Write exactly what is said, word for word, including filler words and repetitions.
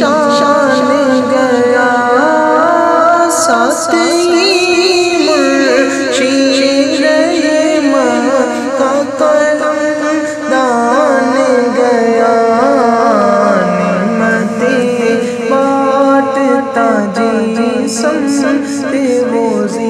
शान गया साथ ही मुर्शीद मक्का कलम दान गया निमते बाटता जी समते वो